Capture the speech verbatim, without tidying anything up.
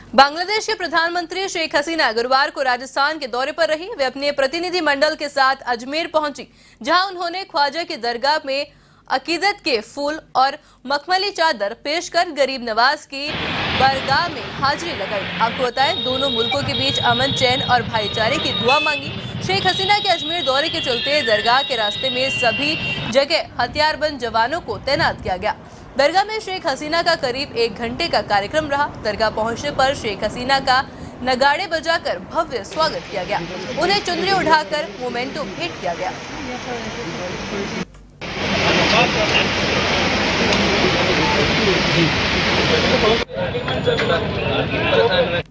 बांग्लादेश के प्रधानमंत्री शेख हसीना गुरुवार को राजस्थान के दौरे पर रही। वे अपने प्रतिनिधि मंडल के साथ अजमेर पहुंची, जहां उन्होंने ख्वाजा की दरगाह में अकीदत के फूल और मखमली चादर पेश कर गरीब नवाज की बरगाह में हाजिरी लगाई। आपको बताएं, दोनों मुल्कों के बीच अमन, चैन और भाईचारे की दुआ मांगी। शेख हसीना के अजमेर दौरे के चलते दरगाह के रास्ते में सभी जगह हथियारबंद जवानों को तैनात किया गया। दरगाह में शेख हसीना का करीब एक घंटे का कार्यक्रम रहा। दरगाह पहुंचने पर शेख हसीना का नगाड़े बजाकर भव्य स्वागत किया गया। उन्हें चुनरी उठाकर मोमेंटो भेंट किया गया।